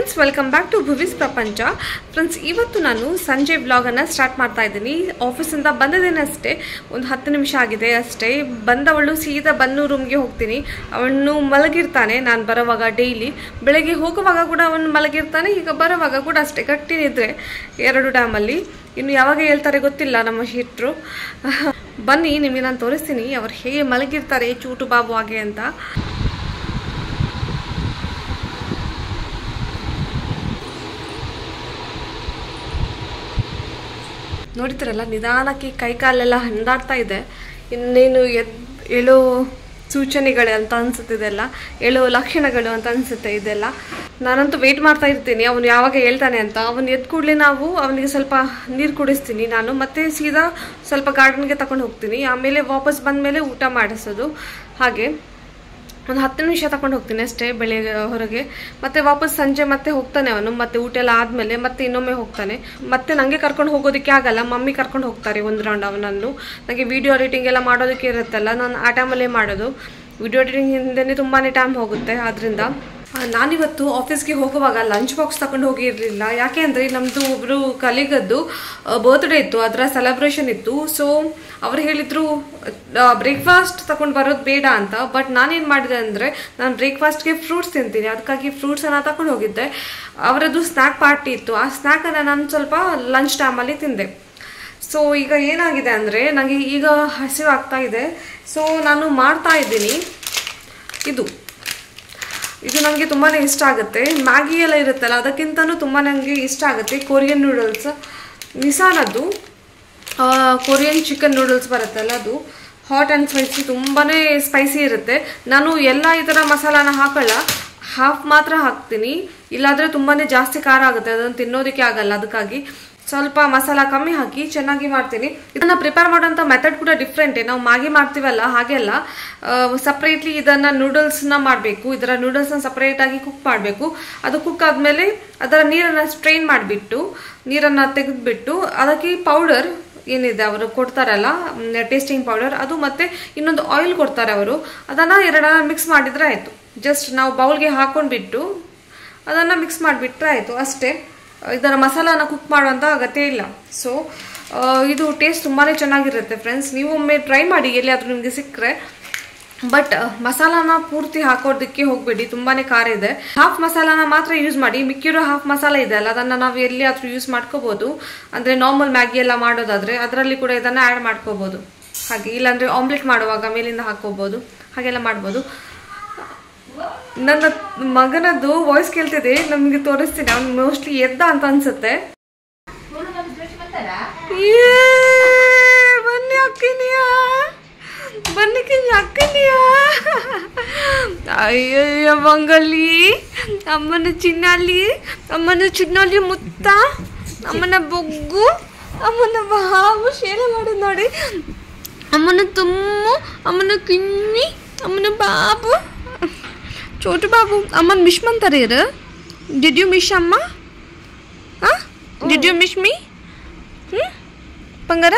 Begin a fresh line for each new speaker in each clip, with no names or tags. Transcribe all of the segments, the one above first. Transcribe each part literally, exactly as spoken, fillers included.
Friends, welcome back to Bhuvi's ಪ್ರಪಂಚ. Friends, ಇವತ್ತು ನಾನು ಸಂಜೆ ವ್ಲಾಗನ್ನು ಸ್ಟಾರ್ಟ್ ಮಾಡ್ತಾ ಇದ್ದೀನಿ. ಆಫೀಸಿಂದ ಬಂದಿದ್ದೇನೆ ಅಷ್ಟೇ, ಒಂದು ಹತ್ತು ನಿಮಿಷ ಆಗಿದೆ ಅಷ್ಟೇ. ಬಂದವಳು ಸೀದಾ ಬನ್ನೂ ರೂಮ್ಗೆ ಹೋಗ್ತೀನಿ. ಅವನು ಮಲಗಿರ್ತಾನೆ ನಾನು ಬರೋವಾಗ. ಡೈಲಿ ಬೆಳಗ್ಗೆ ಹೋಗುವಾಗ ಕೂಡ ಅವನು ಮಲಗಿರ್ತಾನೆ, ಈಗ ಬರೋವಾಗ ಕೂಡ ಅಷ್ಟೇ. ಕಟ್ಟಿನಿದ್ರೆ ಎರಡು ಡ್ಯಾಮಲ್ಲಿ. ಇನ್ನು ಯಾವಾಗ ಹೇಳ್ತಾರೆ ಗೊತ್ತಿಲ್ಲ ನಮ್ಮ ಶೆಟ್ರು. ಬನ್ನಿ, ನಿಮಗೆ ನಾನು ತೋರಿಸ್ತೀನಿ ಅವ್ರು ಹೇಗೆ ಮಲಗಿರ್ತಾರೆ ಚೂಟು ಬಾಬು ಹಾಗೆ ಅಂತ. ನೋಡ್ತಿರಲ್ಲ, ನಿಧಾನಕ್ಕೆ ಕೈಕಾಲೆಲ್ಲ ಹಂದಾಡ್ತಾ ಇದೆ. ಇನ್ನೇನು ಎದ್ ಹೇಳೋ ಸೂಚನೆಗಳು ಅಂತ ಅನ್ಸುತ್ತೆ, ಇದೆಲ್ಲ ಹೇಳೋ ಲಕ್ಷಣಗಳು ಅಂತ ಅನ್ಸುತ್ತೆ ಇದೆಲ್ಲ. ನಾನಂತೂ ವೆಯ್ಟ್ ಮಾಡ್ತಾ ಇರ್ತೀನಿ ಅವನು ಯಾವಾಗ ಹೇಳ್ತಾನೆ ಅಂತ. ಅವನು ಎದ್ದು ಕೂಡಲೇ ನಾವು ಅವನಿಗೆ ಸ್ವಲ್ಪ ನೀರು ಕುಡಿಸ್ತೀನಿ ನಾನು. ಮತ್ತೆ ಸೀದಾ ಸ್ವಲ್ಪ ಗಾರ್ಡನ್ಗೆ ತಗೊಂಡು ಹೋಗ್ತೀನಿ. ಆಮೇಲೆ ವಾಪಸ್ ಬಂದ ಮೇಲೆ ಊಟ ಮಾಡಿಸೋದು. ಹಾಗೆ ಒಂದು ಹತ್ತು ನಿಮಿಷ ತಗೊಂಡು ಹೋಗ್ತೀನಿ ಅಷ್ಟೇ ಬೆಳಿಗ್ಗೆ ಹೊರಗೆ. ಮತ್ತೆ ವಾಪಸ್ ಸಂಜೆ ಮತ್ತೆ ಹೋಗ್ತಾನೆ ಅವನು. ಮತ್ತೆ ಊಟ ಎಲ್ಲ ಆದಮೇಲೆ ಮತ್ತೆ ಇನ್ನೊಮ್ಮೆ ಹೋಗ್ತಾನೆ. ಮತ್ತೆ ನನಗೆ ಕರ್ಕೊಂಡು ಹೋಗೋದಕ್ಕೆ ಆಗಲ್ಲ, ಮಮ್ಮಿ ಕರ್ಕೊಂಡು ಹೋಗ್ತಾರೆ ಒಂದು ರೌಂಡ್ ಅವನನ್ನು. ನನಗೆ ವಿಡಿಯೋ ಎಡಿಟಿಂಗ್ ಎಲ್ಲ ಮಾಡೋದಕ್ಕೆ ಇರುತ್ತಲ್ಲ, ನಾನು ಆ ಟೈಮಲ್ಲೇ ಮಾಡೋದು. ವಿಡಿಯೋ ಎಡಿಟಿಂಗ್ ಹಿಂದೆ ತುಂಬಾ ಟೈಮ್ ಹೋಗುತ್ತೆ. ಆದ್ದರಿಂದ ನಾನಿವತ್ತು ಆಫೀಸ್ಗೆ ಹೋಗುವಾಗ ಲಂಚ್ ಬಾಕ್ಸ್ ತಗೊಂಡು ಹೋಗಿರಲಿಲ್ಲ. ಯಾಕೆ ಅಂದರೆ ನಮ್ಮದು ಒಬ್ಬರು ಕಲೀಗದ್ದು ಬರ್ತ್ಡೇ ಇತ್ತು, ಅದರ ಸೆಲೆಬ್ರೇಷನ್ ಇತ್ತು. ಸೊ ಅವ್ರು ಹೇಳಿದರು ಬ್ರೇಕ್ಫಾಸ್ಟ್ ತಗೊಂಡು ಬರೋದು ಬೇಡ ಅಂತ. ಬಟ್ ನಾನೇನು ಮಾಡಿದೆ ಅಂದರೆ, ನಾನು ಬ್ರೇಕ್ಫಾಸ್ಟ್ಗೆ ಫ್ರೂಟ್ಸ್ ತಿಂತೀನಿ, ಅದಕ್ಕಾಗಿ ಫ್ರೂಟ್ಸನ್ನು ತಗೊಂಡು ಹೋಗಿದ್ದೆ. ಅವರದ್ದು ಸ್ನ್ಯಾಕ್ ಪಾರ್ಟಿ ಇತ್ತು. ಆ ಸ್ನ್ಯಾಕನ್ನು ನಾನು ಸ್ವಲ್ಪ ಲಂಚ್ ಟೈಮಲ್ಲಿ ತಿಂದೆ. ಸೊ ಈಗ ಏನಾಗಿದೆ ಅಂದರೆ, ನನಗೆ ಈಗ ಹಸಿವು ಆಗ್ತಾ ಇದೆ. ಸೊ ನಾನು ಮಾಡ್ತಾ ಇದ್ದೀನಿ. ಇದು ಇದು ನನಗೆ ತುಂಬಾ ಇಷ್ಟ ಆಗುತ್ತೆ. ಮ್ಯಾಗಿ ಎಲ್ಲ ಇರುತ್ತಲ್ಲ, ಅದಕ್ಕಿಂತನೂ ತುಂಬ ನನಗೆ ಇಷ್ಟ ಆಗುತ್ತೆ. ಕೊರಿಯನ್ ನೂಡಲ್ಸ್, ನಿಸಾನದ್ದು ಕೊರಿಯನ್ ಚಿಕನ್ ನೂಡಲ್ಸ್ ಬರುತ್ತಲ್ಲ, ಅದು ಹಾಟ್ ಆ್ಯಂಡ್ ಸ್ಪೈಸಿ, ತುಂಬಾ ಸ್ಪೈಸಿ ಇರುತ್ತೆ. ನಾನು ಎಲ್ಲ ಈ ಥರ ಮಸಾಲಾನ ಹಾಕಲ್ಲ, ಹಾಫ್ ಮಾತ್ರ ಹಾಕ್ತೀನಿ. ಇಲ್ಲಾಂದರೆ ತುಂಬಾ ಜಾಸ್ತಿ ಖಾರ ಆಗುತ್ತೆ, ಅದನ್ನು ತಿನ್ನೋದಕ್ಕೆ ಆಗಲ್ಲ. ಅದಕ್ಕಾಗಿ ಸ್ವಲ್ಪ ಮಸಾಲ ಕಮ್ಮಿ ಹಾಕಿ ಚೆನ್ನಾಗಿ ಮಾಡ್ತೀನಿ. ಇದನ್ನು ಪ್ರಿಪೇರ್ ಮಾಡೋಂಥ ಮೆಥಡ್ ಕೂಡ ಡಿಫ್ರೆಂಟೇ. ನಾವು ಮ್ಯಾಗಿ ಮಾಡ್ತೀವಲ್ಲ ಹಾಗೆಲ್ಲ ಸಪ್ರೇಟ್ಲಿ ಇದನ್ನು ನೂಡಲ್ಸ್ನ ಮಾಡಬೇಕು. ಇದರ ನೂಡಲ್ಸ್ನ ಸಪ್ರೇಟಾಗಿ ಕುಕ್ ಮಾಡಬೇಕು. ಅದು ಕುಕ್ ಆದಮೇಲೆ ಅದರ ನೀರನ್ನು ಸ್ಟ್ರೈನ್ ಮಾಡಿಬಿಟ್ಟು, ನೀರನ್ನು ತೆಗೆದುಬಿಟ್ಟು, ಅದಕ್ಕೆ ಪೌಡರ್ ಏನಿದೆ ಅವರು ಕೊಡ್ತಾರಲ್ಲ, ಟೇಸ್ಟಿಂಗ್ ಪೌಡರ್, ಅದು ಮತ್ತು ಇನ್ನೊಂದು ಆಯಿಲ್ ಕೊಡ್ತಾರೆ ಅವರು. ಅದನ್ನು ಎರಡನ್ನ ಮಿಕ್ಸ್ ಮಾಡಿದರೆ ಆಯಿತು. ಜಸ್ಟ್ ನಾವು ಬೌಲ್ಗೆ ಹಾಕೊಂಡ್ಬಿಟ್ಟು ಅದನ್ನು ಮಿಕ್ಸ್ ಮಾಡಿಬಿಟ್ರೆ ಆಯಿತು ಅಷ್ಟೇ. ಇದರ ಮಸಾಲಾನ ಕುಕ್ ಮಾಡುವಂಥ ಅಗತ್ಯ ಇಲ್ಲ. ಸೊ ಇದು ಟೇಸ್ಟ್ ತುಂಬಾ ಚೆನ್ನಾಗಿರುತ್ತೆ ಫ್ರೆಂಡ್ಸ್. ನೀವು ಒಮ್ಮೆ ಟ್ರೈ ಮಾಡಿ ಎಲ್ಲಿಯಾದರೂ ನಿಮಗೆ ಸಿಕ್ಕರೆ. ಬಟ್ ಮಸಾಲಾನ ಪೂರ್ತಿ ಹಾಕೋದಕ್ಕೆ ಹೋಗಬೇಡಿ, ತುಂಬಾ ಖಾರ ಇದೆ. ಹಾಫ್ ಮಸಾಲಾನ ಮಾತ್ರ ಯೂಸ್ ಮಾಡಿ. ಮಿಕ್ಕಿರೋ ಹಾಫ್ ಮಸಾಲ ಇದೆ ಅಲ್ಲ, ಅದನ್ನು ನಾವು ಎಲ್ಲಿಯಾದರೂ ಯೂಸ್ ಮಾಡ್ಕೋಬೋದು. ಅಂದರೆ ನಾರ್ಮಲ್ ಮ್ಯಾಗಿ ಎಲ್ಲ ಮಾಡೋದಾದರೆ ಅದರಲ್ಲಿ ಕೂಡ ಇದನ್ನು ಆ್ಯಡ್ ಮಾಡ್ಕೋಬೋದು. ಹಾಗೆ ಇಲ್ಲಾಂದರೆ ಆಮ್ಲೆಟ್ ಮಾಡುವಾಗ ಮೇಲಿಂದ ಹಾಕೋಬೋದು, ಹಾಗೆಲ್ಲ ಮಾಡ್ಬೋದು. ನನ್ನ ಮಗನದ್ದು ವಾಯ್ಸ್ ಕೇಳ್ತಿದೆ, ನಮಗೆ ತೋರಿಸ್ತೀನಿ. ಅವ್ನು ಮೋಸ್ಟ್ಲಿ ಎದ್ದ ಅಂತ ಅನ್ಸುತ್ತೆ. ಬನ್ನಿ ಅಕ್ಕಿನಿಯಾ, ಬನ್ನಿ ಅಕ್ಕಿನಿಯಾ. ಅಯ್ಯಯ್ಯ ಬಂಗಲಿ, ಅಮ್ಮನ ಚಿನ್ನಾಲಿ, ಅಮ್ಮನ ಚಿನ್ನಾಲಿ ಮುತ್ತ, ಅಮ್ಮನ ಬೊಗ್ಗು, ಅಮ್ಮನ ಬಾಬು ಶೇಲೆ ಮಾಡೋದು ನೋಡಿ. ಅಮ್ಮನ ತುಮ್ಮು, ಅಮ್ಮನ ಕಿನ್ನಿ, ಅಮ್ಮನ ಬಾಬು, ಚೋಟು ಬಾಬು. ಅಮ್ಮನ ಮಿಶ್ ಅಂತಾರೆ ಇರು. ಡಿಡ್ ಯು ಮಿಶ್ ಅಮ್ಮ? ಹಾಂ, ಡಿಡ್ ಯು ಮಿಶ್ ಮೀ? ಹ್ಞೂ ಬಂಗಾರ,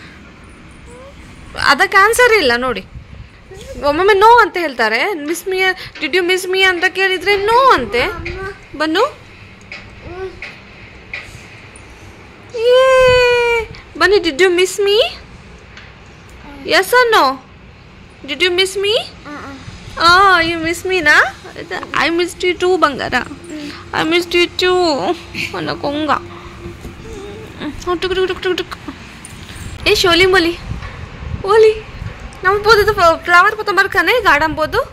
ಅದಕ್ಕೆ ಆನ್ಸರ್ ಇಲ್ಲ ನೋಡಿ. ಒಮ್ಮೊಮ್ಮೆ ನೋ ಅಂತ ಹೇಳ್ತಾರೆ. Miss me, did you miss me ಅಂತ ಕೇಳಿದರೆ ನೋ ಅಂತೆ. ಬನ್ನು ಏ ಬನ್ನಿ. Did you miss me? Yes or no? Did you miss me? Oh, you miss me na? I missed you too, Bangara. I missed you too. Mana konga. Oh, tuk tuk tuk tuk tuk. Eh, Sholi moli. Oli. Nam bodu to flower pato markane garden bodu.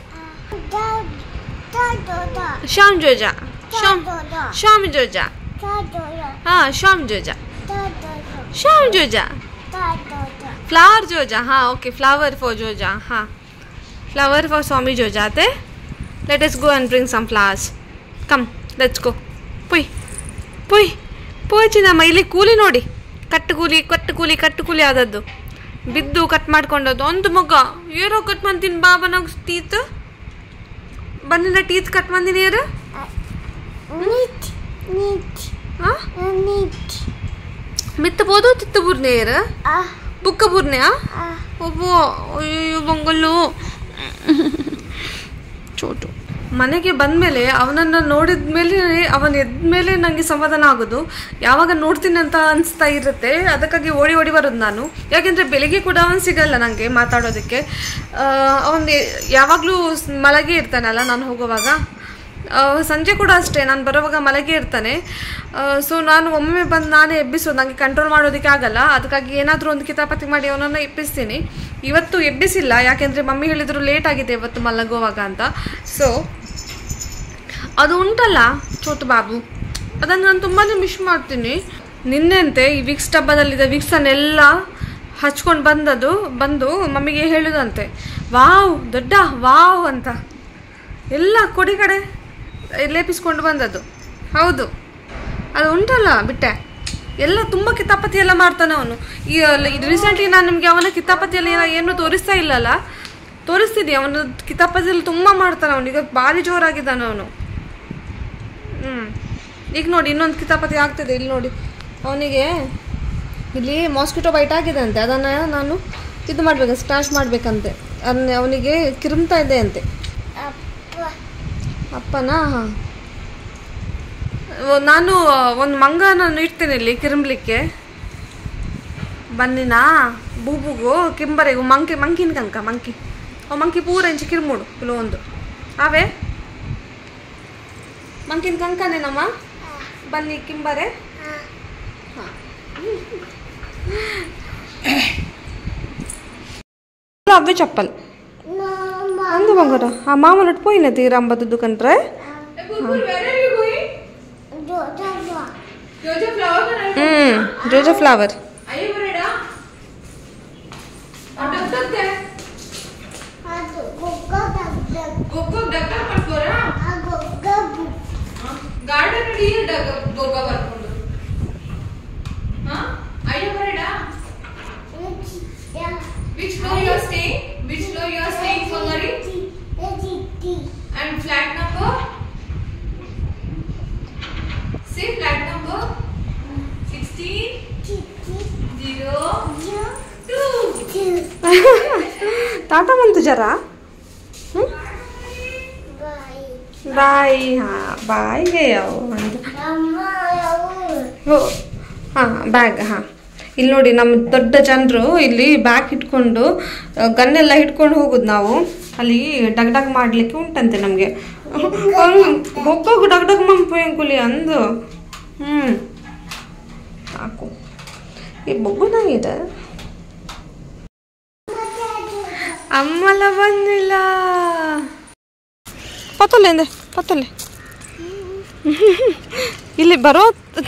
Sham Joja. Sham. Sham Joja. Ah, Sham Joja. Sham Joja. Flower Joja. Ha, okay. Flower for Joja. Ha. Flower for Swami Jojate. Let us go and bring some flowers. Come, let's go. Poi, poi, poi ಚಿನ್ನಮ್ಮ. ಇಲ್ಲಿ ಕೂಲಿ ನೋಡಿ, ಕಟ್ಟು ಕೂಲಿ, ಕಟ್ಟು ಕೂಲಿ, ಕಟ್ಟು ಕೂಲಿ ಆದದ್ದು. ಬಿದ್ದು ಕಟ್ ಮಾಡ್ಕೊಂಡದ್ದು ಒಂದು ಮಗ. ಏರೋ ಕಟ್ ಮಾಡ್ತೀನಿ ಬಾಬನ ಟೀತ್. ಬಂದಿಲ್ಲ ಟೀತ್ ಕಟ್ ಮಾಡ್ತೀನಿ ಯಾರು? ಮಿತ್ತ ಬೋದು ತಿತ್ತು ಬುರ್ನೆ ಯಾರು? ಬುಕ್ಕ ಬುರ್ನೆ? ಒಬ್ಬ ಅಯ್ಯೋ ಬಂಗಲ್ಲು. ಚೋಟು. ಮನೆಗೆ ಬಂದಮೇಲೆ ಅವನನ್ನು ನೋಡಿದ ಮೇಲೆ ಅವನು ಎದ್ದ ಮೇಲೆ ನನಗೆ ಸಮಾಧಾನ ಆಗೋದು. ಯಾವಾಗ ನೋಡ್ತೀನಿ ಅಂತ ಅನಿಸ್ತಾ ಇರುತ್ತೆ, ಅದಕ್ಕಾಗಿ ಓಡಿ ಓಡಿ ಬರೋದು ನಾನು. ಯಾಕೆಂದರೆ ಬೆಳಿಗ್ಗೆ ಕೂಡ ಅವನು ಸಿಗಲ್ಲ ನನಗೆ ಮಾತಾಡೋದಕ್ಕೆ. ಅವನು ಯಾವಾಗಲೂ ಮಲಗಿ ಇರ್ತಾನಲ್ಲ ನಾನು ಹೋಗುವಾಗ. ಸಂಜೆ ಕೂಡ ಅಷ್ಟೇ, ನಾನು ಬರೋವಾಗ ಮಲಗಿ ಇರ್ತಾನೆ. ಸೊ ನಾನು ಒಮ್ಮೊಮ್ಮೆ ಬಂದು ನಾನೇ ಎಬ್ಬಿಸೋದು, ನನಗೆ ಕಂಟ್ರೋಲ್ ಮಾಡೋದಕ್ಕೆ ಆಗಲ್ಲ. ಅದಕ್ಕಾಗಿ ಏನಾದರೂ ಒಂದು ಕಿತಾಪತಿ ಮಾಡಿ ಅವನನ್ನು ಎಬ್ಬಿಸ್ತೀನಿ. ಇವತ್ತು ಎಬ್ಬಿಸಿಲ್ಲ, ಯಾಕೆಂದರೆ ಮಮ್ಮಿ ಹೇಳಿದರು ಲೇಟ್ ಆಗಿದೆ ಇವತ್ತು ಮಲಗುವಾಗ ಅಂತ. ಸೊ ಅದು ಉಂಟಲ್ಲ ಚೋಟು ಬಾಬು, ಅದನ್ನು ನಾನು ತುಂಬಾ ಮಿಸ್ ಮಾಡ್ತೀನಿ. ನಿನ್ನೆಂತೆ ಈ ವಿಕ್ಸ್ ಡಬ್ಬದಲ್ಲಿದ್ದ ವಿಕ್ಸನ್ನೆಲ್ಲ ಹಚ್ಕೊಂಡು ಬಂದದು ಬಂದು ಮಮ್ಮಿಗೆ ಹೇಳೋದಂತೆ, ವಾವ್ ದೊಡ್ಡ ವಾವ್ ಅಂತ ಎಲ್ಲ ಕೊಡಿ ಕಡೆ ಲೇಪಿಸ್ಕೊಂಡು ಬಂದದ್ದು. ಹೌದು, ಅದು ಉಂಟಲ್ಲ ಬಿಟ್ಟೆ ಎಲ್ಲ ತುಂಬ ಕಿತಾಪತಿ ಎಲ್ಲ ಮಾಡ್ತಾನೆ ಅವನು. ಈ ರೀಸೆಂಟ್ಲಿ ನಾನು ನಿಮಗೆ ಅವನ ಕಿತಾಪತಿಯಲ್ಲಿ ಏನೂ ತೋರಿಸ್ತಾ ಇಲ್ಲಲ್ಲ, ತೋರಿಸ್ತೀನಿ. ಅವನು ಕಿತಾಪತಿಯಲ್ಲಿ ತುಂಬ ಮಾಡ್ತಾನೆ ಅವನು. ಈಗ ಭಾರಿ ಜೋರಾಗಿದ್ದಾನೆ ಅವನು. ಹ್ಞೂ ಈಗ ನೋಡಿ ಇನ್ನೊಂದು ಕಿತಾಪತಿ ಆಗ್ತಿದೆ. ಇಲ್ಲಿ ನೋಡಿ ಅವನಿಗೆ ಇಲ್ಲಿ ಮಾಸ್ಕಿಟೋ ಬೈಟ್ ಆಗಿದೆ ಅಂತೆ. ಅದನ್ನು ನಾನು ಇದು ಮಾಡಬೇಕು, ಸ್ಕ್ರಾಚ್ ಮಾಡಬೇಕಂತೆ. ಅದನ್ನ ಅವನಿಗೆ ಕಿರುಮ್ತಾ ಇದೆ ಅಂತೆ. ಅಪ್ಪನಾ? ಹಾಂ, ನಾನು ಒಂದು ಮಂಗ ನಾನು ಇಡ್ತೀನಿ ಇಲ್ಲಿ ಕಿರುಮ್ಲಿಕ್ಕೆ. ಬನ್ನಿನಾ ಬೂಬುಗು ಕಿಂಬರೆಗೂ ಮಂಕಿ ಮಂಕಿನ ಕನಕ ಮಂಕಿ ಅವು ಮಂಕಿ ಪೂರ ಇಂಚು ಕಿರುಮೂಡು ಕೆಲವೊಂದು ಅವೇ ಮಂಕಿನ ಕಂಕನೇನಮ್ಮ. ಬನ್ನಿ ಕಿಂಬರೆ. ಹಾಂ అవే చెప్పాలి అందు బంగార ఆ మామూలు పోయినది రంబద్దు కంట్రే జోజో ఫ్లవర్
गार्डन गोगा ಬರ್ಕೊಂಡು ಹಾ ಅಯ್ಯೋ ಬರಡ which floor you are staying which floor you are staying Songari and flat number say flat number sixteen zero two
Tata म्हणतो जरा ಬಾಯ್. ಹಾಂ ಬಾಯ್ಗೆ ಯಾವ ಹೋ ಹಾಂ ಬ್ಯಾಗ್. ಹಾಂ ಇಲ್ಲಿ ನೋಡಿ ನಮ್ಮ ದೊಡ್ಡ ಜನರು ಇಲ್ಲಿ ಬ್ಯಾಗ್ ಇಟ್ಕೊಂಡು ಗನ್ನೆಲ್ಲ ಹಿಡ್ಕೊಂಡು ಹೋಗೋದು ನಾವು. ಅಲ್ಲಿ ಡಗ್ ಡಗ್ ಮಾಡಲಿಕ್ಕೆ ಉಂಟಂತೆ ನಮಗೆ. ಹೋಗೋಗು ಡಗ್ ಡಗ್ ಮಂಪುಲಿ ಅಂದು. ಹ್ಞೂ ಸಾಕು ಈ ಬೊಗ್ಗುನಾಗಿದೆ. ಅಮ್ಮಲ ಬಂದಿಲ್ಲ ಪತ್ತೊಲ್ಲೆ ಅಂದೆ ಪತ್ತೊಲ್ಲೆ ಇಲ್ಲಿ ಬರೋ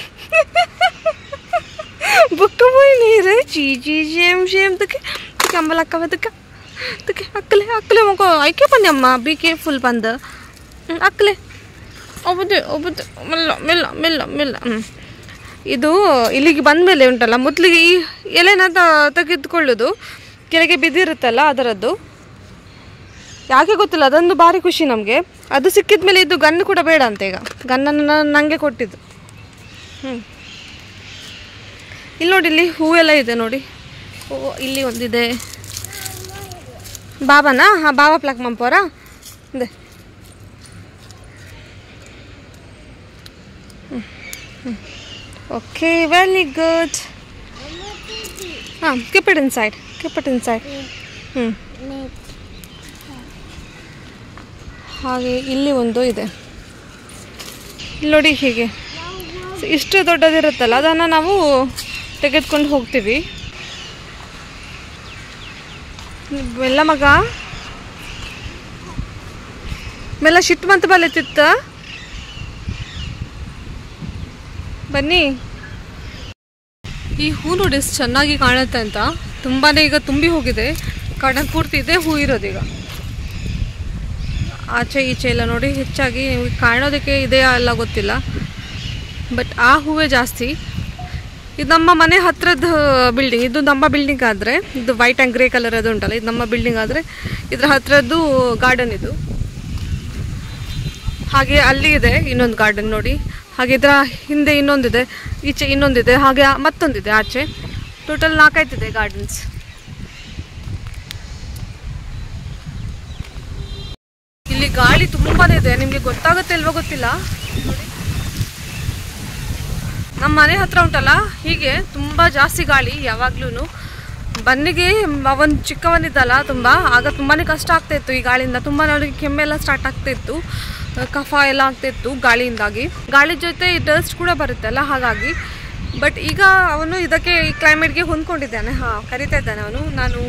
ಬುಕ್ಕ പോയി ನೀರು ಚೀ ಚೀ ಶೇಮ್ ಶೇಮ್ ತಕ್ಕೆ ತಕ್ಕೆ ಅಂಬಲ ಅಕ್ಕ ತಕ್ಕೆ ತಕ್ಕೆ ಅಕ್ಕಲೆ ಅಕ್ಕಲೆ ಮಗು ಐಕೆ ಬನ್ನಿ ಅಮ್ಮ ಬಿ ಕೇರ್ಫುಲ್ ಬಂದು ಅಕ್ಕಲೆ ಒಬ್ಬದು ಒಬ್ಬದು ಮೆಲ್ಲ ಮೆಲ್ಲ ಮೆಲ್ಲ ಮೆಲ್ಲ. ಹ್ಞೂ ಇದು ಇಲ್ಲಿಗೆ ಬಂದಮೇಲೆ ಉಂಟಲ್ಲ ಮೊದಲಿಗೆ ಈ ಎಲೆನ ತೆಗೆದುಕೊಳ್ಳೋದು ಕೆಳಗೆ ಬಿದ್ದಿರುತ್ತಲ್ಲ ಅದರದ್ದು. ಯಾಕೆ ಗೊತ್ತಿಲ್ಲ, ಅದೊಂದು ಭಾರಿ ಖುಷಿ ನಮಗೆ. ಅದು ಸಿಕ್ಕಿದ ಮೇಲೆ ಇದು ಗನ್ ಕೂಡ ಬೇಡ ಅಂತ ಈಗ ಗನ್ನನ್ನು ನನಗೆ ಕೊಟ್ಟಿದ್ದು. ಹ್ಞೂ ಇಲ್ಲಿ ನೋಡಿ ಇಲ್ಲಿ ಹೂವೆಲ್ಲ ಇದೆ ನೋಡಿ. ಓ ಇಲ್ಲಿ ಒಂದಿದೆ ಬಾಬಾನಾ? ಹಾಂ ಬಾಬಾ ಪ್ಲಾಕ್ ಮಂಪೋರ ಇದೆ. ಹ್ಞೂ ಹ್ಞೂ ಓಕೆ ವೆರಿ ಗುಡ್. ಹಾಂ keep it inside keep it inside. ಹ್ಞೂ ಹಾಗೆ ಇಲ್ಲಿ ಒಂದು ಇದೆ. ಇಲ್ಲಿ ನೋಡಿ ಹೀಗೆ ಇಷ್ಟು ದೊಡ್ಡದಿರುತ್ತಲ್ಲ ಅದನ್ನು ನಾವು ತೆಗೆದುಕೊಂಡು ಹೋಗ್ತೀವಿ. ಮೆಲ್ಲ ಮಗ ಮೆಲ್ಲ ಶಿಟ್ ಮಂತ್ ಬಲತ್ತಿತ್ತ ಬನ್ನಿ. ಈ ಹೂ ನೋಡಿ ಎಷ್ಟು ಚೆನ್ನಾಗಿ ಕಾಣುತ್ತೆ ಅಂತ. ತುಂಬಾ ಈಗ ತುಂಬಿ ಹೋಗಿದೆ, ಕಾಡನ್ ಪೂರ್ತಿ ಇದೆ ಹೂ ಇರೋದೀಗ. ಆಚೆ ಈಚೆ ಎಲ್ಲ ನೋಡಿ ಹೆಚ್ಚಾಗಿ ಕಾಣೋದಕ್ಕೆ ಇದೆಯಾ ಎಲ್ಲ ಗೊತ್ತಿಲ್ಲ, ಬಟ್ ಆ ಹೂವೇ ಜಾಸ್ತಿ. ಇದು ನಮ್ಮ ಮನೆ ಹತ್ರದ ಬಿಲ್ಡಿಂಗ್. ಇದು ನಮ್ಮ ಬಿಲ್ಡಿಂಗ್ ಆದರೆ ಇದು ವೈಟ್ ಆ್ಯಂಡ್ ಗ್ರೇ ಕಲರ್ ಅದು ಉಂಟಲ್ಲ, ಇದು ನಮ್ಮ ಬಿಲ್ಡಿಂಗ್ ಆದರೆ ಇದರ ಹತ್ರದ್ದು ಗಾರ್ಡನ್ ಇದು. ಹಾಗೆ ಅಲ್ಲಿ ಇದೆ ಇನ್ನೊಂದು ಗಾರ್ಡನ್ ನೋಡಿ. ಹಾಗೆ ಇದರ ಹಿಂದೆ ಇನ್ನೊಂದಿದೆ, ಈಚೆ ಇನ್ನೊಂದಿದೆ, ಹಾಗೆ ಮತ್ತೊಂದಿದೆ ಆಚೆ. ಟೋಟಲ್ ನಾಲ್ಕೈತಿದೆ ಗಾರ್ಡನ್ಸ್. ಇಲ್ಲಿ ಗಾಳಿ ತುಂಬಾನೇ ಇದೆ, ನಿಮಗೆ ಗೊತ್ತಾಗುತ್ತೆ ಇಲ್ವೋ ಗೊತ್ತಿಲ್ಲ. ನಮ್ಮ ಮನೆ ಹತ್ರ ಉಂಟಲ್ಲ ಹೀಗೆ ತುಂಬ ಜಾಸ್ತಿ ಗಾಳಿ ಯಾವಾಗ್ಲೂ. ಬನ್ನಿಗೆ ಅವನ್ ಚಿಕ್ಕವನಿದ್ದಲ್ಲ ತುಂಬ, ಆಗ ತುಂಬಾ ಕಷ್ಟ ಆಗ್ತಾಯಿತ್ತು ಈ ಗಾಳಿಯಿಂದ. ತುಂಬ ಅವನಿಗೆ ಕೆಮ್ಮೆಲ್ಲ ಸ್ಟಾರ್ಟ್ ಆಗ್ತಾಯಿತ್ತು, ಕಫ ಎಲ್ಲ ಆಗ್ತಾಯಿತ್ತು ಗಾಳಿಯಿಂದಾಗಿ. ಗಾಳಿ ಜೊತೆ ಡಸ್ಟ್ ಕೂಡ ಬರುತ್ತಲ್ಲ ಹಾಗಾಗಿ. ಬಟ್ ಈಗ ಅವನು ಇದಕ್ಕೆ ಈ ಕ್ಲೈಮೇಟ್ಗೆ ಹೊಂದ್ಕೊಂಡಿದ್ದಾನೆ. ಹಾಂ ಕರಿತಾ ಇದ್ದಾನೆ ಅವನು, ನಾನು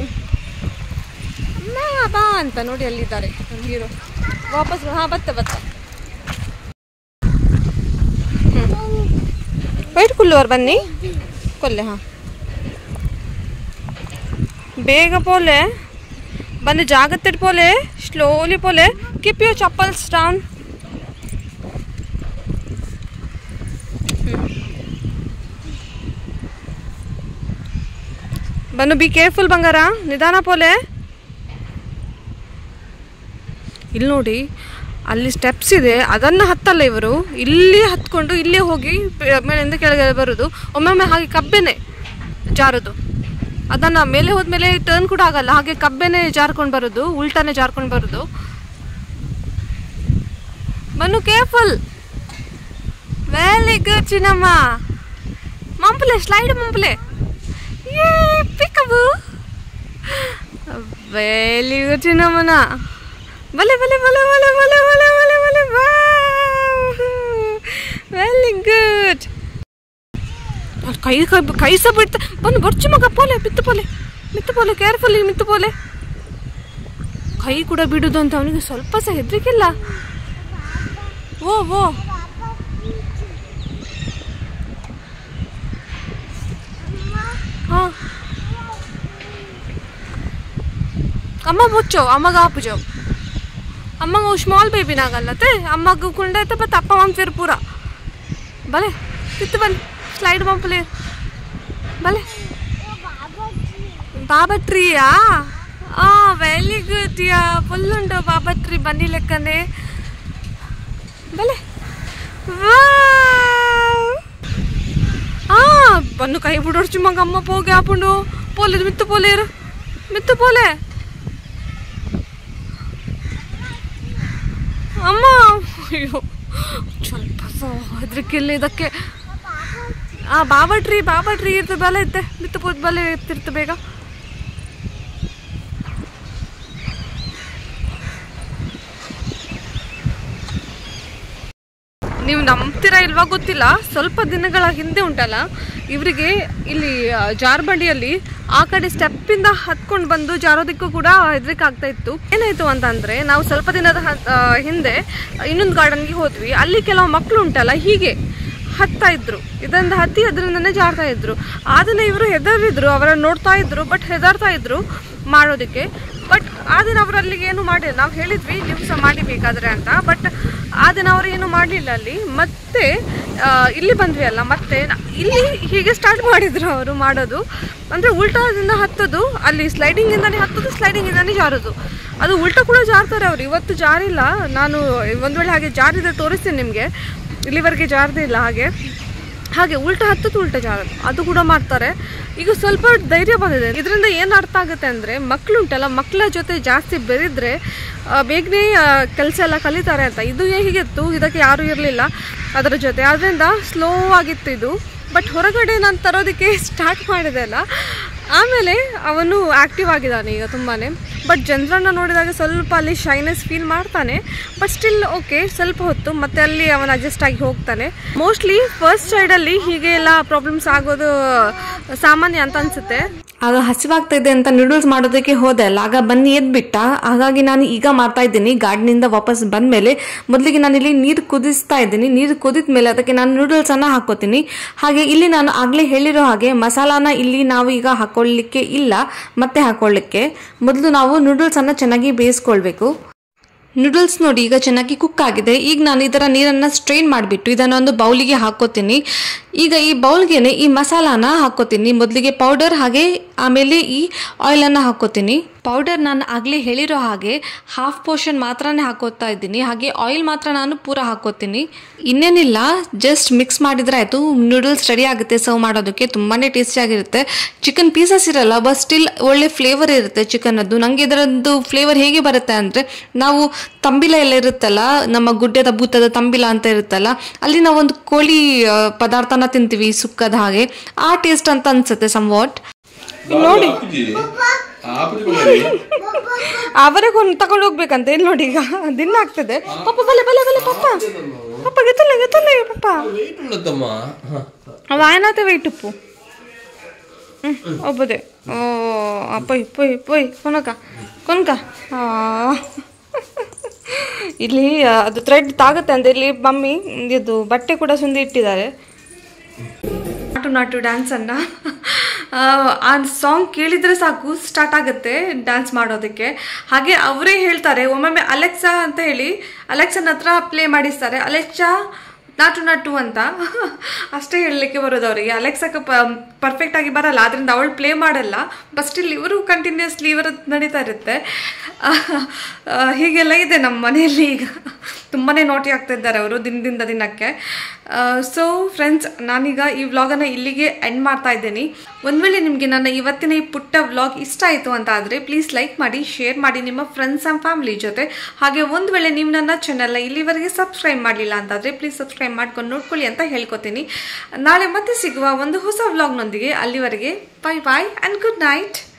ಬಾ ಅಂತ. ನೋಡಿ ಅಲ್ಲಿದ್ದಾರೆ ನಮ್ಮ ಹೀರೋ, ವಾಪಸ್. ಹಾಂ ಬತ್ತೆ ಬತ್ತೆ ಹ್ಞೂ ವೈಟ್ ಕುಲ್ಲುವರು ಬನ್ನಿ ಕೊಲ್ಲೆ. ಹಾಂ ಬೇಗ ಪೋಲೆ ಬನ್ನಿ, ಜಾಗ್ರತೆ ಪೋಲೆ, ಸ್ಲೋಲಿ ಪೋಲೆ. Keep your chappals down. Bunnu, be careful ಬಂಗಾರ, ನಿಧಾನ ಪೋಲೆ. ಇಲ್ಲಿ ನೋಡಿ ಅಲ್ಲಿ ಸ್ಟೆಪ್ಸ್ ಇದೆ, ಅದನ್ನು ಹತ್ತಲ್ಲ ಇವರು, ಇಲ್ಲಿ ಹತ್ಕೊಂಡು ಇಲ್ಲೇ ಹೋಗಿ ಮೇಲಿಂದ ಕೆಳಗಡೆ ಬರೋದು. ಒಮ್ಮೊಮ್ಮೆ ಹಾಗೆ ಕಬ್ಬೆನೆ ಜಾರೋದು, ಅದನ್ನು ಮೇಲೆ ಹೋದ್ಮೇಲೆ ಟರ್ನ್ ಕೂಡ ಆಗಲ್ಲ, ಹಾಗೆ ಕಬ್ಬೆನೆ ಜಾರ್ಕೊಂಡು ಬರೋದು, ಉಲ್ಟಾನೆ ಜಾರ್ಕೊಂಡು ಬರೋದು. ಬನ್ನು ಕೇರ್ಫುಲ್. ವೆರಿ ಗುಡ್ ಚಿನ್ನಮ್ಮ. ಮಂಪಲೆ ಸ್ಲೈಡ್ ಮಂಪಲೆ. ಏ ಪಿಕಬು. Very good ಚಿನ್ನಮ್ಮನ. ಬಲೆ ಬಲೆ ಬಲೆ ಬಲೆ ಬಲೆ ಬಲೆ ಬಲೆ ಬಲೆ ಬಾ. Very good. ಕೈ ಕೈ ಸಹ ಬಿಡ್ತ ಬಂದು ಬರ್ಚು ಮಗ ಪೋಲೆ, ಮಿತ್ತು ಪೋಲೆ ಮಿತ್ತು ಪೋಲೆ, ಕೇರ್ಫುಲ್ ಮಿತ್ತು ಪೋಲೆ. ಕೈ ಕೂಡ ಬಿಡುದು ಅಂತ ಅವನಿಗೆ ಸ್ವಲ್ಪ ಸಹ ಹೆದರಿಕಿಲ್ಲ. ಓ ಓ हाँ अम्मा बच्चो अम्मा गा पूजो अम्मा वो स्मॉल बेबी ना गलते अम्मा को कुंडे तो पता अप्पा मम फिर पूरा भले कितने बल स्लाइड मम प्ले भले बाबा ट्री या आ वेरी गुड या फुल उंडो बाबा ट्री बनी लेकने भले वाह बन्नु कई बुडोर्चु मग अम्मा पोगे आपुंडो पोले मित्तु पोले मित्तु पोले ಅಮ್ಮ ಅಯ್ಯೋ ಸ್ವಲ್ಪ ಹೆದರಿಕಿಲ್ಲ ಇದಕ್ಕೆ. ಆ ಬಾಬಾ ಟ್ರೀ ಬಾಬಾ ಟ್ರೀ ಇರ್ತದೆ, ಬಲೆ ಇತ್ತೆ ಬಿತ್ತು ಪೋದ್ ಬಲೆ ಇರ್ತಿರ್ತೆ ಬೇಗ. ನೀವು ನಂಬ್ತೀರಾ ಇಲ್ವಾ ಗೊತ್ತಿಲ್ಲ, ಸ್ವಲ್ಪ ದಿನಗಳ ಹಿಂದೆ ಉಂಟಲ್ಲ ಇವರಿಗೆ ಇಲ್ಲಿ ಜಾರ್ಬಂಡಿಯಲ್ಲಿ ಆ ಕಡೆ ಸ್ಟೆಪ್ಪಿಂದ ಹತ್ಕೊಂಡು ಬಂದು ಜಾರೋದಕ್ಕೂ ಕೂಡ ಹೆದರಿಕೆ ಆಗ್ತಾ ಇತ್ತು. ಏನಾಯ್ತು ಅಂತಂದರೆ ನಾವು ಸ್ವಲ್ಪ ದಿನದ ಹಿಂದೆ ಇನ್ನೊಂದು ಗಾರ್ಡನ್ಗೆ ಹೋದ್ವಿ, ಅಲ್ಲಿ ಕೆಲವು ಮಕ್ಕಳು ಉಂಟಲ್ಲ ಹೀಗೆ ಹತ್ತಾ ಇದ್ರು, ಇದರಿಂದ ಹತ್ತಿ ಅದರಿಂದನೇ ಜಾರ್ತಾ ಇದ್ರು. ಅದನ್ನ ಇವರು ಹೆದರಿದ್ರು, ಅವರನ್ನು ನೋಡ್ತಾ ಇದ್ರು, ಬಟ್ ಹೆದರ್ತಾ ಇದ್ರು ಮಾಡೋದಕ್ಕೆ. ಬಟ್ ಆ ದಿನ ಅವರು ಅಲ್ಲಿಗೆ ಏನು ಮಾಡಿಲ್ಲ, ನಾವು ಹೇಳಿದ್ವಿ ನೀವು ಸಹ ಮಾಡಿಬೇಕಾದ್ರೆ ಅಂತ, ಬಟ್ ಆ ದಿನ ಅವರು ಏನು ಮಾಡಲಿಲ್ಲ ಅಲ್ಲಿ. ಮತ್ತೆ ಇಲ್ಲಿ ಬಂದ್ವಿ ಅಲ್ಲ, ಮತ್ತೆ ಇಲ್ಲಿ ಹೀಗೆ ಸ್ಟಾರ್ಟ್ ಮಾಡಿದ್ರು ಅವರು ಮಾಡೋದು. ಅಂದರೆ ಉಲ್ಟಾದಿಂದ ಹತ್ತೋದು, ಅಲ್ಲಿ ಸ್ಲೈಡಿಂಗಿಂದಾನೇ ಹತ್ತೋದು, ಸ್ಲೈಡಿಂಗಿಂದಾನೇ ಜಾರೋದು. ಅದು ಉಲ್ಟಾ ಕೂಡ ಜಾರ್ತಾರೆ ಅವರು. ಇವತ್ತು ಜಾರಿಲ್ಲ, ನಾನು ಒಂದು ವೇಳೆ ಹಾಗೆ ಜಾರಿದ್ರೆ ತೋರಿಸ್ತೀನಿ ನಿಮಗೆ. ಇಲ್ಲಿವರೆಗೆ ಜಾರದೇ ಇಲ್ಲ ಹಾಗೆ ಹಾಗೆ ಉಲ್ಟಾ ಹತ್ತೋದು ಉಲ್ಟಾ ಜಾರೋದು ಅದು ಕೂಡ ಮಾಡ್ತಾರೆ. ಈಗ ಸ್ವಲ್ಪ ಧೈರ್ಯ ಬಂದಿದೆ. ಇದರಿಂದ ಏನು ಅರ್ಥ ಆಗುತ್ತೆ ಅಂದರೆ ಮಕ್ಕಳು ಉಂಟಲ್ಲ, ಮಕ್ಕಳ ಜೊತೆ ಜಾಸ್ತಿ ಬೆರೆದ್ರೆ ಬೇಗನೆ ಕೆಲಸ ಎಲ್ಲ ಕಲಿತಾರೆ ಅಂತ. ಇದು ಹೀಗಿತ್ತು, ಇದಕ್ಕೆ ಯಾರೂ ಇರಲಿಲ್ಲ ಅದರ ಜೊತೆ, ಅದರಿಂದ ಸ್ಲೋ ಆಗಿತ್ತು ಇದು. ಬಟ್ ಹೊರಗಡೆ ನಾನು ತರೋದಕ್ಕೆ ಸ್ಟಾರ್ಟ್ ಮಾಡಿದೆ ಅಲ್ಲ, ಆಮೇಲೆ ಅವನು ಆ್ಯಕ್ಟಿವ್ ಆಗಿದ್ದಾನೆ ಈಗ ತುಂಬಾ. ಬಟ್ ಜನರನ್ನು ನೋಡಿದಾಗ ಸ್ವಲ್ಪ ಅಲ್ಲಿ ಶೈನೆಸ್ ಫೀಲ್ ಮಾಡ್ತಾನೆ, ಬಟ್ ಸ್ಟಿಲ್ ಓಕೆ ಸ್ವಲ್ಪ ಹೊತ್ತು ಮತ್ತೆ ಅಲ್ಲಿ ಅವನು ಅಡ್ಜಸ್ಟ್ ಆಗಿ ಹೋಗ್ತಾನೆ. ಮೋಸ್ಟ್ಲಿ ಫಸ್ಟ್ ಸೈಡಲ್ಲಿ ಹೀಗೆ ಎಲ್ಲ ಪ್ರಾಬ್ಲಮ್ಸ್ ಆಗೋದು ಸಾಮಾನ್ಯ ಅಂತ ಅನ್ಸುತ್ತೆ. ಆಗ ಹಸಿವಾಗ್ತಾ ಇದೆ ಅಂತ ನೂಡಲ್ಸ್ ಮಾಡೋದಕ್ಕೆ ಹೋದೆ ಅಲ್ಲ, ಆಗ ಬನ್ನಿ ಎದ್ಬಿಟ್ಟ. ಹಾಗಾಗಿ ನಾನು ಈಗ ಮಾಡ್ತಾ ಇದ್ದೀನಿ ಗಾರ್ಡನಿಂದ ವಾಪಸ್ ಬಂದಮೇಲೆ. ಮೊದಲಿಗೆ ನಾನಿಲ್ಲಿ ನೀರು ಕುದಿಸ್ತಾ ಇದ್ದೀನಿ, ನೀರು ಕುದಿದ ಮೇಲೆ ಅದಕ್ಕೆ ನಾನು ನೂಡಲ್ಸ್ ಅನ್ನ ಹಾಕೋತೀನಿ. ಹಾಗೆ ಇಲ್ಲಿ ನಾನು ಆಗ್ಲೇ ಹೇಳಿರೋ ಹಾಗೆ ಮಸಾಲಾನ ಇಲ್ಲಿ ನಾವು ಈಗ ಹಾಕೊಳ್ಳಿಕ್ಕೆ ಇಲ್ಲ, ಮತ್ತೆ ಹಾಕೊಳ್ಳಿಕ್ಕೆ ಮೊದಲು ನಾವು ನೂಡಲ್ಸ್ ಅನ್ನ ಚೆನ್ನಾಗಿ ಬೇಯಿಸ್ಕೊಳ್ಬೇಕು. ನೂಡಲ್ಸ್ ನೋಡಿ ಈಗ ಚೆನ್ನಾಗಿ ಕುಕ್ ಆಗಿದೆ. ಈಗ ನಾನು ಇದರ ನೀರನ್ನು ಸ್ಟ್ರೈನ್ ಮಾಡಿಬಿಟ್ಟು ಇದನ್ನೊಂದು ಬೌಲಿಗೆ ಹಾಕೋತೀನಿ. ಈಗ ಈ ಬೌಲ್ಗೆನೆ ಈ ಮಸಾಲಾನ ಹಾಕೋತೀನಿ. ಮೊದಲಿಗೆ ಪೌಡರ್ ಹಾಗೆ ಆಮೇಲೆ ಈ ಆಯಿಲನ್ನು ಹಾಕೋತೀನಿ. ಪೌಡರ್ ನಾನು ಆಗಲೇ ಹೇಳಿರೋ ಹಾಗೆ ಹಾಫ್ ಪೋರ್ಷನ್ ಮಾತ್ರನೇ ಹಾಕೋತಾ ಇದ್ದೀನಿ. ಹಾಗೆ ಆಯಿಲ್ ಮಾತ್ರ ನಾನು ಪೂರ ಹಾಕೋತೀನಿ. ಇನ್ನೇನಿಲ್ಲ, ಜಸ್ಟ್ ಮಿಕ್ಸ್ ಮಾಡಿದರೆ ಆಯಿತು. ನೂಡಲ್ಸ್ ರೆಡಿ ಆಗುತ್ತೆ ಸರ್ವ್ ಮಾಡೋದಕ್ಕೆ. ತುಂಬಾ ಟೇಸ್ಟಿಯಾಗಿರುತ್ತೆ. ಚಿಕನ್ ಪೀಸಸ್ ಇರಲ್ಲ, ಬಟ್ ಸ್ಟಿಲ್ ಒಳ್ಳೆ ಫ್ಲೇವರ್ ಇರುತ್ತೆ ಚಿಕನದ್ದು. ನನಗೆ ಇದರದ್ದು ಫ್ಲೇವರ್ ಹೇಗೆ ಬರುತ್ತೆ ಅಂದರೆ, ನಾವು ತಂಬಿಲ ಎಲ್ಲ ಇರುತ್ತಲ್ಲ, ನಮ್ಮ ಗುಡ್ಡದ ಭೂತದ ತಂಬಿಲ ಅಂತ ಇರುತ್ತಲ್ಲ, ಅಲ್ಲಿ ನಾವೊಂದು ಕೋಳಿ ಪದಾರ್ಥನ ತಿಂತೀವಿ ಸುಕ್ಕದ ಹಾಗೆ, ಆ ಟೇಸ್ಟ್ ಅಂತ ಅನ್ಸುತ್ತೆ ಸಮ್ವಾಟ್. ನೋಡಿ ಅವರಿಗೊಂದು ತಗೊಂಡು ಹೋಗ್ಬೇಕಂತ. ಇಲ್ಲಿ ನೋಡಿ, ಈಗ ದಿನ ಆಗ್ತದೆ. ಪಪ್ಪ ಬಲೆ ಬಲೆ ಬಲೆ ಪಪ್ಪ ಪಪ್ಪ ಗೆತ್ತಲ್ಲ ಗೆತ್ತಲ್ಲ ಪಪ್ಪ ವಾಯನಾತ ವೆಯ್ಟ್ ಉಪ್ಪು ಹ್ಞೂ ಒಬ್ಬದೆ. ಓ ಪೊಯ್ ಪೊಯ್ ಪೊಯ್ ಕೊನಕ ಕೊನಕ ಇಲ್ಲಿ ಅದು ಥ್ರೆಡ್ ತಾಗುತ್ತೆ ಅಂತ ಇಲ್ಲಿ ಮಮ್ಮಿ ಇದು ಬಟ್ಟೆ ಕೂಡ ಸುಂದಿ ಇಟ್ಟಿದ್ದಾರೆ. ನಾಟು ನಾಟು ಡ್ಯಾನ್ಸನ್ನು ಆ ಸಾಂಗ್ ಕೇಳಿದರೆ ಸಾಕು ಸ್ಟಾರ್ಟ್ ಆಗುತ್ತೆ ಡ್ಯಾನ್ಸ್ ಮಾಡೋದಕ್ಕೆ. ಹಾಗೆ ಅವರೇ ಹೇಳ್ತಾರೆ ಒಮ್ಮೊಮ್ಮೆ ಅಲೆಕ್ಸಾ ಅಂತ ಹೇಳಿ ಅಲೆಕ್ಸನ ಹತ್ರ ಪ್ಲೇ ಮಾಡಿಸ್ತಾರೆ, ಅಲೆಕ್ಸಾ ನಾಟು ನಾಟು ಅಂತ ಅಷ್ಟೇ ಹೇಳಲಿಕ್ಕೆ ಬರೋದು ಅವರಿಗೆ. ಅಲೆಕ್ಸಾಕ್ಕೆ ಪ ಪರ್ಫೆಕ್ಟಾಗಿ ಬರಲ್ಲ, ಅದರಿಂದ ಅವಳು ಪ್ಲೇ ಮಾಡಲ್ಲ. ಬಟ್ ಸ್ಟಿಲ್ ಇವರು ಕಂಟಿನ್ಯೂಸ್ಲಿ ಇವರದ್ದು ನಡೀತಾ ಇರುತ್ತೆ. ಹೀಗೆಲ್ಲ ಇದೆ ನಮ್ಮ ಮನೆಯಲ್ಲಿ. ಈಗ ತುಂಬಾ ನೋಟಿ ಆಗ್ತಾ ಇದ್ದಾರೆ ಅವರು ದಿನದಿಂದ ದಿನಕ್ಕೆ. ಸೊ ಫ್ರೆಂಡ್ಸ್, ನಾನೀಗ ಈ ವ್ಲಾಗನ್ನು ಇಲ್ಲಿಗೆ ಎಂಡ್ ಮಾಡ್ತಾ ಇದ್ದೀನಿ. ಒಂದು ವೇಳೆ ನಿಮಗೆ ನನ್ನ ಇವತ್ತಿನ ಈ ಪುಟ್ಟ ವ್ಲಾಗ್ ಇಷ್ಟ ಆಯಿತು ಅಂತ ಆದರೆ ಪ್ಲೀಸ್ ಲೈಕ್ ಮಾಡಿ, ಶೇರ್ ಮಾಡಿ ನಿಮ್ಮ ಫ್ರೆಂಡ್ಸ್ ಆ್ಯಂಡ್ ಫ್ಯಾಮಿಲಿ ಜೊತೆ. ಹಾಗೆ ಒಂದು ವೇಳೆ ನೀವು ನನ್ನ ಚಾನಲ್ನ ಇಲ್ಲಿವರೆಗೆ ಸಬ್ಸ್ಕ್ರೈಬ್ ಮಾಡಲಿಲ್ಲ ಅಂತಾದರೆ ಪ್ಲೀಸ್ ಸಬ್ಸ್ಕ್ರೈಬ್ ಮಾಡ್ಕೊಂಡು ನೋಡ್ಕೊಳ್ಳಿ ಅಂತ ಹೇಳ್ಕೊತೀನಿ. ನಾಳೆ ಮತ್ತೆ ಸಿಗುವ ಒಂದು ಹೊಸ ವ್ಲಾಗ್ನೊಂದಿಗೆ. ಅಲ್ಲಿವರೆಗೆ bye bye and good night.